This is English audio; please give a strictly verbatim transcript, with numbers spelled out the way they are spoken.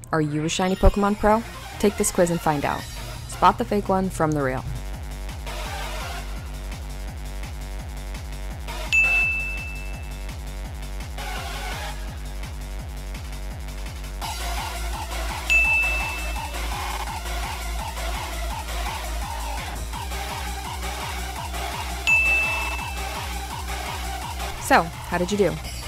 Are you a shiny Pokemon pro? Take this quiz and find out. Spot the fake one from the real. So, how did you do?